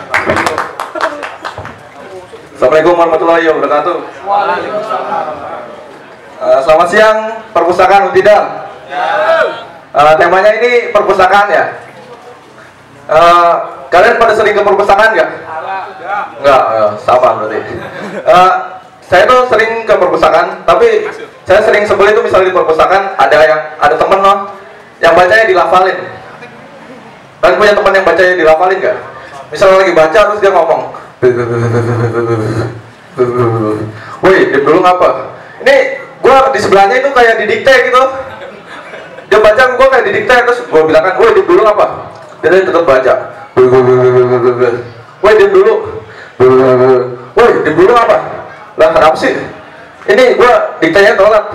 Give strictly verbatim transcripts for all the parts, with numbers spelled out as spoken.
Assalamualaikum warahmatullahi wabarakatuh. Uh, selamat siang perpustakaan Untidal. Uh, temanya ini perpustakaan ya. Uh, kalian pada sering ke perpustakaan nggak? Nggak, uh, sama berarti. Uh, saya tuh sering ke perpustakaan, tapi saya sering sebel itu misalnya di perpustakaan ada yang ada temen loh yang bacanya dilafalin. Kalian punya teman yang bacanya dilafalin nggak? Misalnya lagi baca terus dia ngomong, woi, diam dulu ngapa? Ini gua di sebelahnya itu kayak didikte gitu. Dia baca, gua kayak didikte, terus gua bilang kan, woi, diam dulu ngapa? Dia tetap baca. Woi, diam dulu. Woi, diam dulu ngapa? Lah kenapa sih? Ini gua diktenya tolak.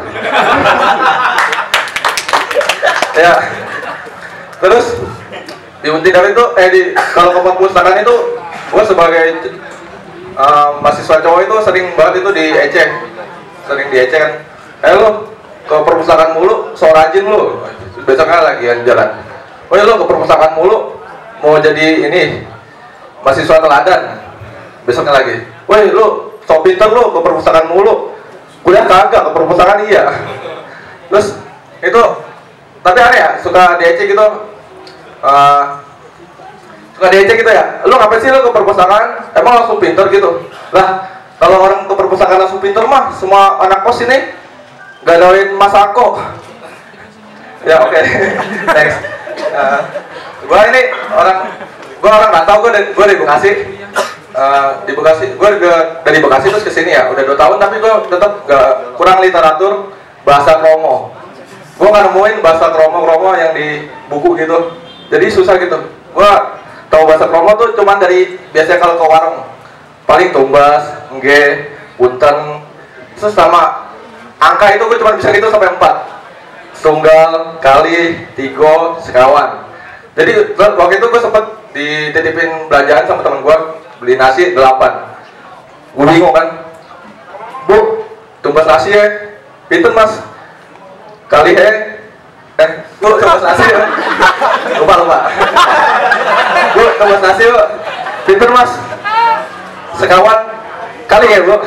Ya. Terus di Untidal itu, eh di kalau ke perpustakaan itu, gua sebagai uh, mahasiswa cowok itu sering banget itu diecek, sering diecek kan. Eh lo ke perpustakaan mulu, so rajin lu. Besoknya lagi jalan. Oh ya lo ke perpustakaan mulu, mau jadi ini mahasiswa teladan. Besoknya lagi. Woi lu, so pinter lu ke perpustakaan mulu. Kuliah kagak, ke perpustakaan iya. Terus itu, tapi aneh ya, suka diecek gitu. Uh, suka diecek gitu ya. Lu ngapain sih lu ke perpustakaan? Emang langsung pinter gitu? Lah, kalau orang ke perpustakaan langsung pinter mah, semua anak kos ini gadoin Mas Ako. Ya oke, okay. Next. Uh, gua ini orang, gua orang nggak tahu, gua dari, gua dari Bekasi. Uh, di Bekasi, gue dari Bekasi terus kesini ya, udah dua tahun tapi gue tetap gak kurang literatur bahasa Kromo. Gue nggak nemuin bahasa Kromo-Kromo yang di buku gitu, jadi susah gitu. Gue tahu bahasa Kromo tuh cuman dari biasanya kalau ke warung, paling tumbas, nge, punten, terus sama angka itu gue cuma bisa gitu sampai empat, tunggal, kali, tigo, sekawan. Jadi waktu itu gue sempet dititipin belanjaan sama temen gue, beli nasi delapan. Gue bingung kan, bu, tumbas nasi ya, pinten mas, kali he, eh, bu, tumbas nasi ya, lupa lupa, bu, tumbas nasi bu, pinten mas, sekawan, kali ya bu,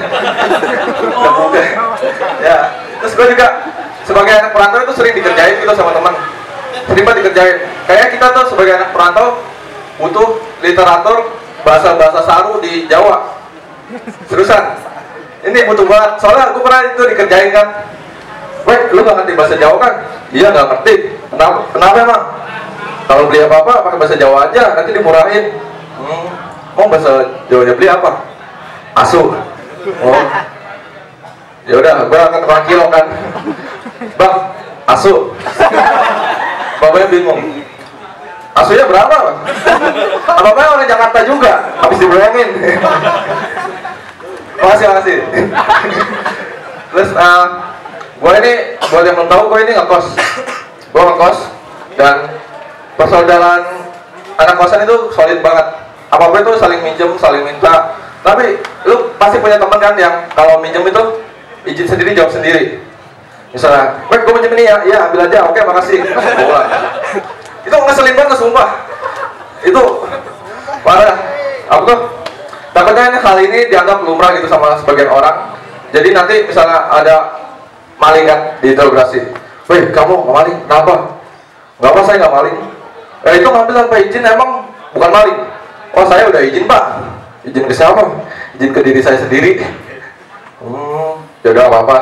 ya. Terus gue juga sebagai anak perantau itu sering dikerjain gitu sama teman, sering banget dikerjain. Kayak kita tuh sebagai anak perantau butuh literatur bahasa-bahasa saru di Jawa. Terusan ini butuh banget, soalnya gue pernah itu dikerjain kan. Weh, lu gak ngerti bahasa Jawa kan? Iya gak ngerti. Kenapa? Kenapa emang? Kalau beli apa-apa pakai bahasa Jawa aja, nanti dimurahin. Hmm. Mau bahasa Jawanya beli apa? Asu. Oh. Ya udah, gue akan tukang kilo kan. Bang, asu. Bapaknya bingung. Asunya berapa? Apa-apa orang Jakarta juga, habis dibohongin. Makasih, makasih. Terus, uh, gue ini, buat yang belum tahu, gue ini ngekos. Gue ngekos, dan persaudaraan anak kosan itu solid banget. Apa-apa itu saling minjem, saling minta. Tapi, lu pasti punya teman kan yang kalau minjem itu, izin sendiri, jawab sendiri. Misalnya, weh gue minjem ini ya, iya ambil aja, oke makasih. Bola. Itu ngeselin banget sumpah. Itu parah. Apa tuh? Takutnya ini hal ini dianggap lumrah gitu sama sebagian orang. Jadi nanti misalnya ada maling kan diinterogasi. Weh kamu nggak maling? Kenapa? Nggak apa saya nggak maling. Eh itu ngambil tanpa izin emang bukan maling. Oh saya udah izin pak. Izin ke siapa? Izin ke diri saya sendiri. Hmm, ya udah apa-apa.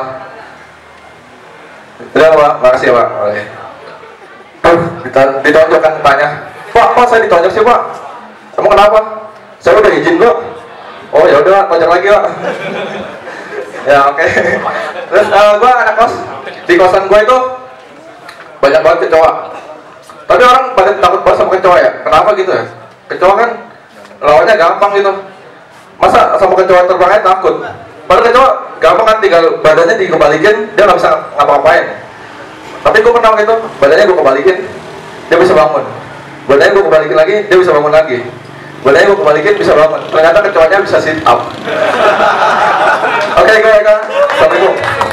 Udah pak, makasih ya pak. Oke. Ditonjok kan tanya, Pak, Pak saya ditonjok sih Pak. Emang kenapa? Saya udah izin kok. Oh ya udah, tonjok lagi Pak. Ya oke. Okay. Terus uh, gue anak kos di kosan gue itu banyak banget kecoa. Tapi orang pada takut banget sama kecoa ya. Kenapa gitu ya? Kecoa kan lawannya gampang gitu. Masa sama kecoa terbangnya takut? Padahal kecoa gampang kan, tinggal badannya dikebalikin, dia nggak bisa ngapa-ngapain. Tapi gue pernah gitu, badannya gue kebalikin, dia bisa bangun. Badannya gue kebalikin lagi, dia bisa bangun lagi. Badannya gue kebalikin, bisa bangun. Ternyata kecoanya bisa sit up. Oke, okay, gue ya kan. Assalamualaikum.